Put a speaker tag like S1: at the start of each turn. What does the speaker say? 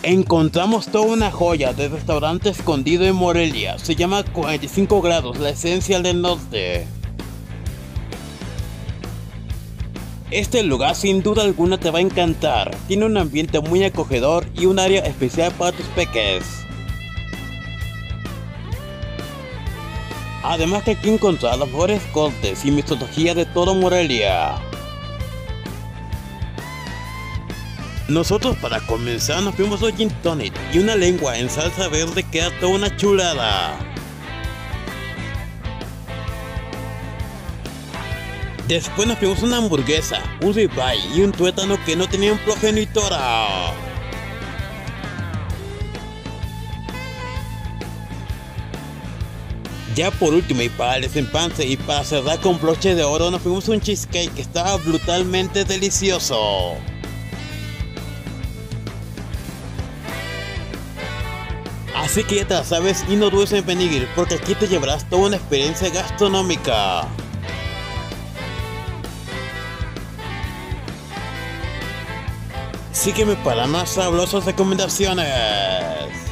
S1: Encontramos toda una joya de restaurante escondido en Morelia. Se llama 45 grados, la esencia del norte. Este lugar sin duda alguna te va a encantar. Tiene un ambiente muy acogedor y un área especial para tus peques. Además que aquí encontrarás los mejores cortes y mixología de todo Morelia. Nosotros para comenzar nos fuimos un gin tonic y una lengua en salsa verde que era toda una chulada. Después nos fuimos una hamburguesa, un ribeye y un tuétano que no tenían progenitora. Ya por último y para el desempance y para cerrar con broche de oro nos fuimos un cheesecake que estaba brutalmente delicioso. Así que ya te la sabes y no dudes en venir porque aquí te llevarás toda una experiencia gastronómica. Sígueme para más sabrosas recomendaciones.